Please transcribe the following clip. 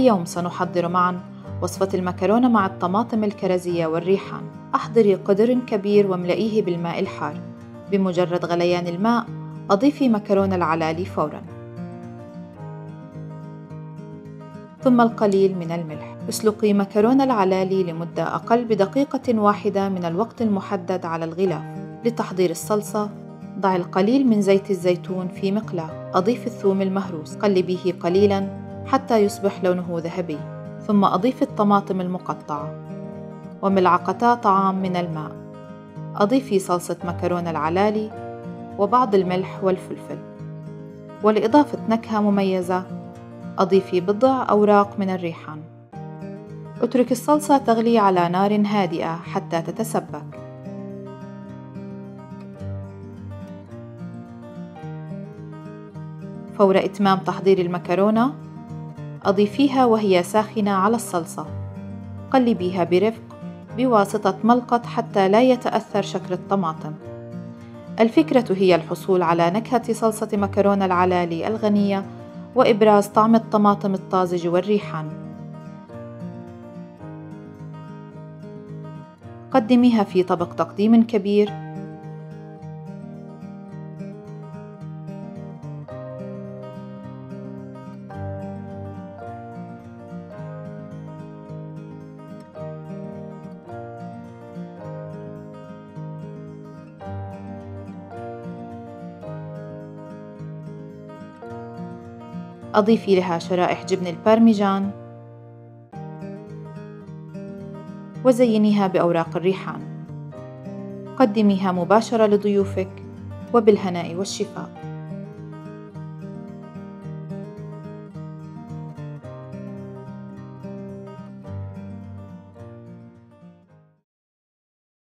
اليوم سنحضر معاً وصفة المكرونة مع الطماطم الكرزية والريحان. أحضري قدر كبير واملئيه بالماء الحار. بمجرد غليان الماء أضيفي مكرونة العلالي فوراً، ثم القليل من الملح. اسلقي مكرونة العلالي لمدة أقل بدقيقة واحدة من الوقت المحدد على الغلاف. لتحضير الصلصة، ضعي القليل من زيت الزيتون في مقلاة. أضيف الثوم المهروس، قلبيه قليلاً حتى يصبح لونه ذهبي، ثم أضيف الطماطم المقطعة وملعقتا طعام من الماء. أضيفي صلصة مكرونة العلالي وبعض الملح والفلفل، ولإضافة نكهة مميزة أضيفي بضع أوراق من الريحان. اترك الصلصة تغلي على نار هادئة حتى تتسبك. فور إتمام تحضير المكرونة أضيفيها وهي ساخنة على الصلصة. قلبيها برفق بواسطة ملقط حتى لا يتأثر شكل الطماطم. الفكرة هي الحصول على نكهة صلصة مكرونة العلالي الغنية وإبراز طعم الطماطم الطازج والريحان. قدميها في طبق تقديم كبير. أضيفي لها شرائح جبن البارميجان وزينيها بأوراق الريحان. قدميها مباشرة لضيوفك، وبالهناء والشفاء.